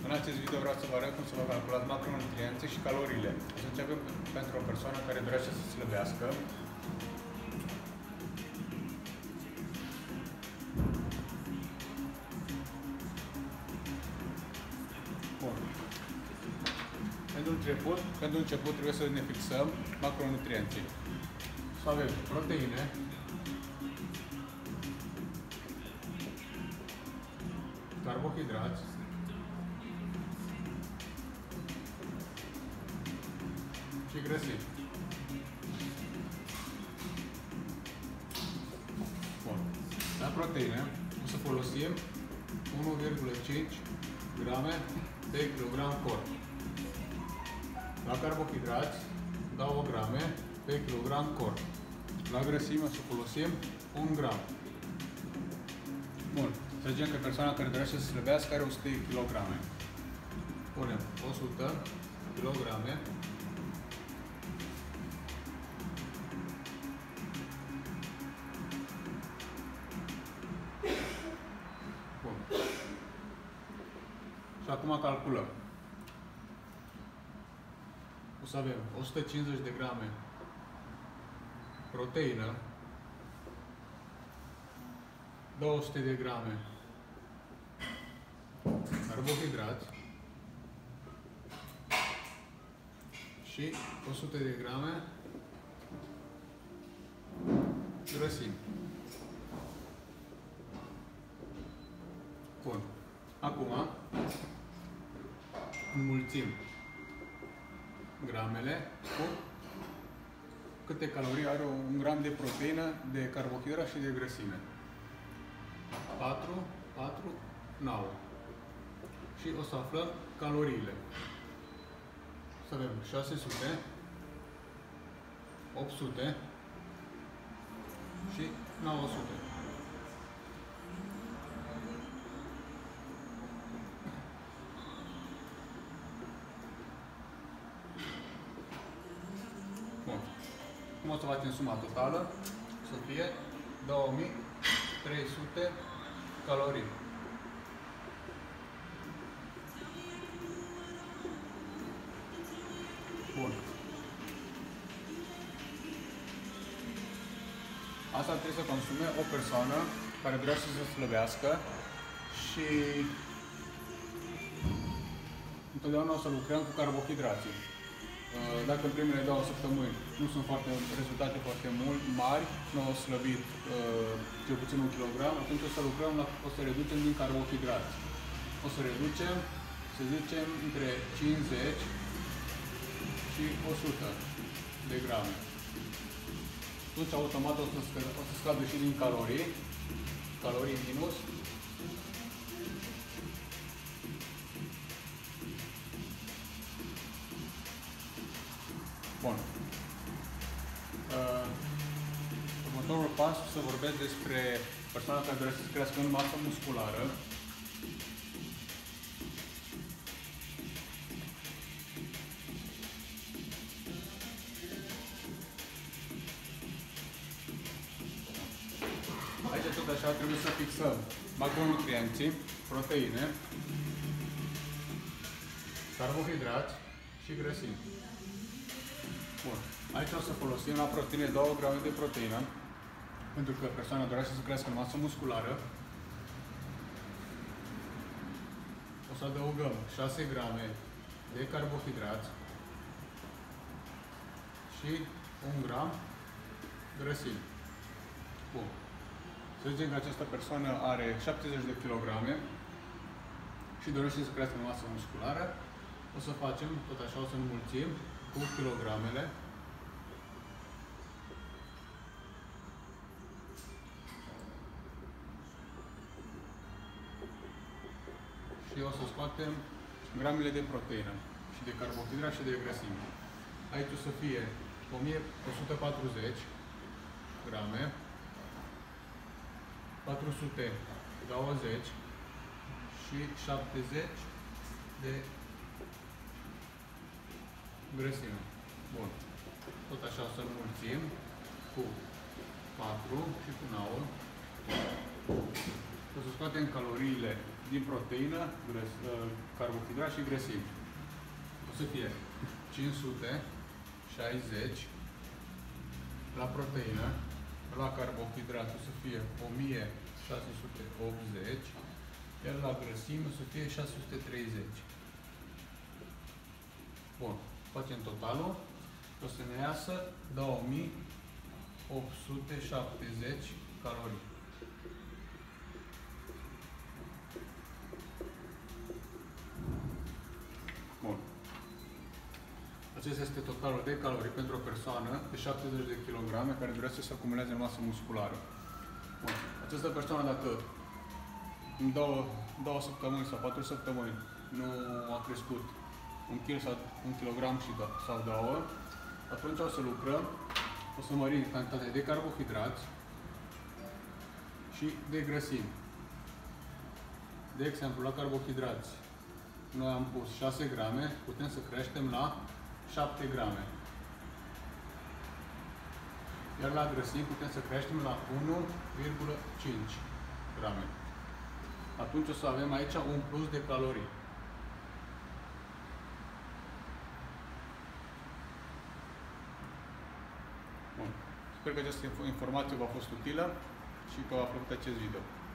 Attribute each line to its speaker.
Speaker 1: În acest video vreau să vă arăt cum să vă calculați macronutrienții și caloriile. O să începem pentru o persoană care dorește să slăbească. Bun. Pentru început trebuie să ne fixăm macronutrienții. Să avem proteine, carbohidrați, și grăsimi. Bun. La proteine o să folosim 1,5 grame pe kilogram corp. La carbohidrați 2 grame pe kilogram corp. La grăsime o să folosim 1 gram. Bun. Să zicem că persoana care dorește să slăbească are 100 kg. Punem 100 kg și acum calculăm. O să avem 150 de grame proteină, 200 de grame carbohidrați și 100 de grame grăsimi. Bun. Acum înmulțim gramele cu câte calorii are un gram de proteină, de carbohidrat și de grăsime. 4, 9. Și o să aflăm caloriile. Să avem 600, 800 și 900. Bun. Cum o să facem suma totală? Să fie 2300 calorii. Bun. Asta trebuie să consume o persoană care vrea să se slăbească și întotdeauna o să lucrăm cu carbohidrații. Dacă în primele 2 săptămâni nu sunt rezultate foarte mari, nu au slăbit cel puțin 1 kg, atunci o să reducem din carbohidrați. O să reducem, să zicem, între 50 și 100 de grame. Atunci automat o să scadă și din calorii minus. Bun. Următorul pas o să vorbesc despre persoana care dorește să crească în masă musculară. Aici tot așa trebuie să fixăm macronutrienții, proteine, carbohidrați și grăsimi. Bun. Aici o să folosim la proteine 2 grame de proteină, pentru că persoana dorește să crească în masă musculară. O să adăugăm 6 grame de carbohidrați și 1 gram grăsimi. Bun. Să zicem că această persoană are 70 de kg și dorește să crească în masă musculară. O să facem tot așa, o să înmulțim cu kilogramele. Și o să scoatem gramele de proteină și de carbohidrat și de grăsime. Aici o să fie 1140 grame, 420 și 70 de grăsime. Bun. Tot așa o să înmulțim cu 4 și cu 9. O să scoatem caloriile din proteină, carbohidrat și grăsimi. O să fie 560 la proteină, la carbohidrat o să fie 1680, iar la grăsimi o să fie 630. Bun, facem totalul, o să ne iasă 2870 calorii. Bun. Acesta este totalul de calorii pentru o persoană de 70 de kg care dorește să acumuleze masă musculară. Bun. Această persoană, dacă în 2 săptămâni sau 4 săptămâni nu a crescut 1 kg sau 1 kg sau 2, atunci o să lucrăm, o să mărim cantitatea de carbohidrați și de grăsimi. De exemplu, la carbohidrați, noi am pus 6 grame, putem să creștem la 7 grame. Iar la grăsimi putem să creștem la 1,5 grame. Atunci o să avem aici un plus de calorii. Bun. Sper că această informație v-a fost utilă și că v-a plăcut acest video.